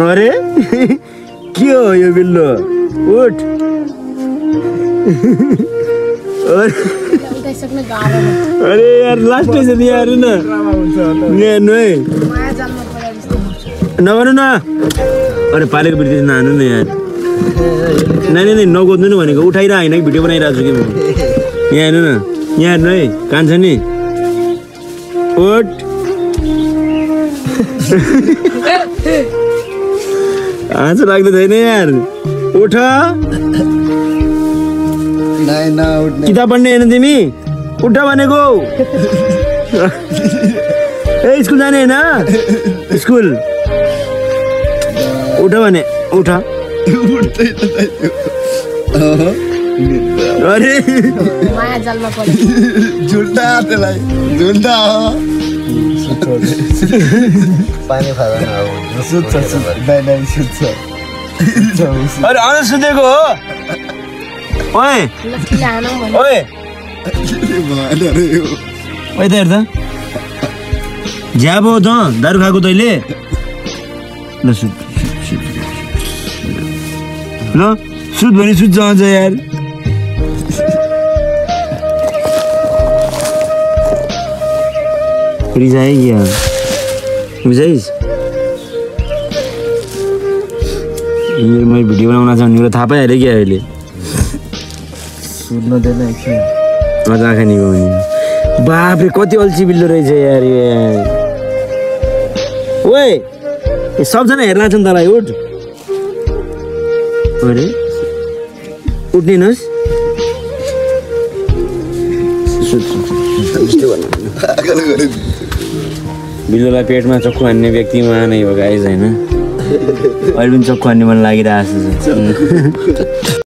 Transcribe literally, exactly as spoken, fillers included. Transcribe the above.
अरे के हो यो बिल्लो उठ अरे यार लास्ट से दिया यार ना ये नहीं नगर्नु न अरे पालेको बिर्ति नहानु न यार नहीं नहीं नगोद्नु नि भनेको उठाइरा हैन कि भिडियो बनाइरहेको छु कि म यहाँ हेर्नु न यहाँ हेर्नु है कान्छ नि उठ आँसु लाग्दै छैन यार उठ किताब पढ्ने हेर्नु तिमी उठ भनेको ए स्कुल जाने हैन स्कुल उठ भने उठ अरे माया जालमा पर्यो झुल्टा त्यसलाई झुल्टा पानी फाल्न अब सुत्छ दाइ दाइ सुत्छ अरे अन सुतेको हो ओए लक्ष्मी हानौ भने ओए ओए त हेर त ज्याबो त दारु खाएको तैले ल सुत ल सुत भने सुत जान्छ यार रिजाए क्या बुझाइस मैले भिडियो बनाउन चाहने कुरा थाहा पाइहाल्यो क्या अहिले सुत्न दिएन एकछिन मजा आँखा निको भने बापरे कति अल्छी बिल्लो रहेछ यार ओए सबजना हेर्न आउँछ नि तँलाई उठ अरे उठ्ने नस् बिल्लोलाई पेटमा चक्कु हान्ने व्यक्ति उहाँ नै हो गाइस होइन अहिले पनि चक्कु हान्ने मन लागिरहेको छ